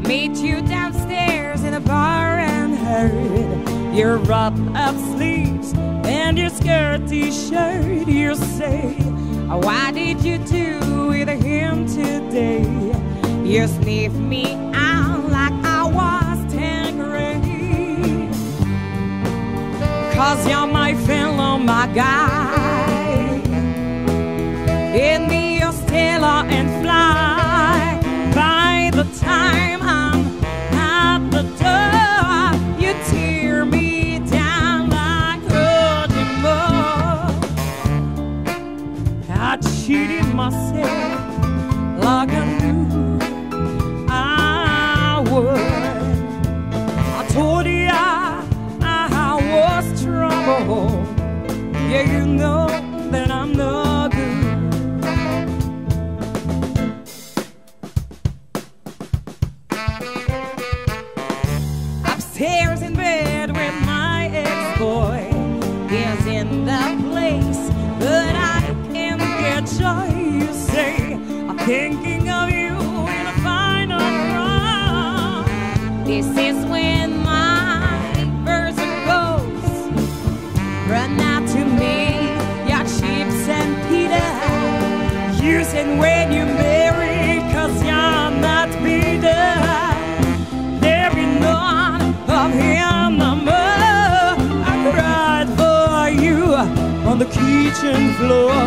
Meet you downstairs in a bar and heard your rolled-up sleeves and your skirt t-shirt. You say, what did you do with him today? You sniff me out like I was 10th grade. 'Cause you're my fellow, my guy. In me you're stellar and fly. By the time I'm at the door, you tear me down like a mud. I cheated myself like I knew I would. I told you I was trouble. Yeah, you know that I'm no good. Upstairs in bed with my ex-boy, he's in the place, but I can't get joy. You say, I'm thinking of you in a final run. This is when my person goes. Run out to me, your chips and pita. You said when you marry, 'cause you're not bitter. There be none of him no more. I cried for you on the kitchen floor.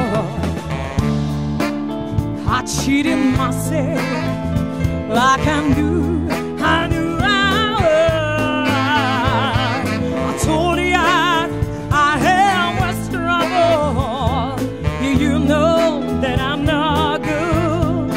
I cheated myself like I knew I would. I told you I was trouble. You know that I'm not good.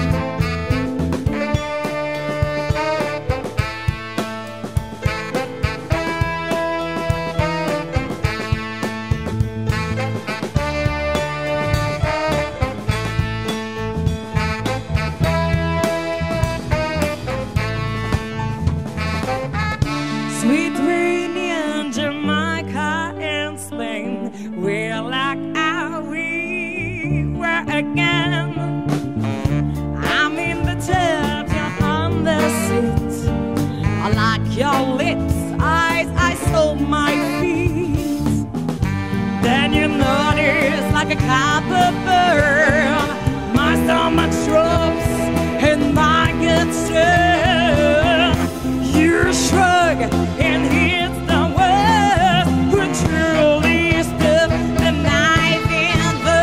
Sweet rain in Jamaica and Spain, we're like how we were again. I'm in the tub, you're on the seat. I like your lips, eyes, I saw my feet. Then you notice like a copper burn, my stomach drops and my gut turn. You shrug and hit the words, who truly stuck the knife in the.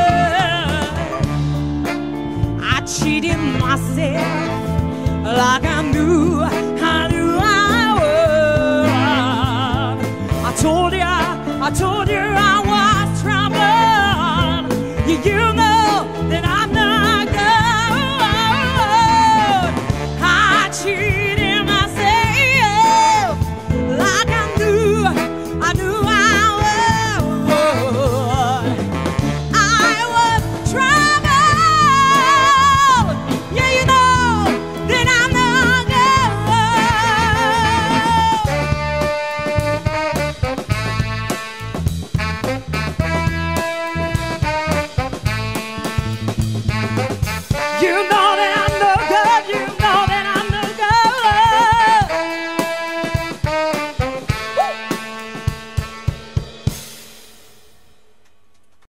I cheated myself like I knew I would. I told you I was trouble. You know that I'm not good. I cheated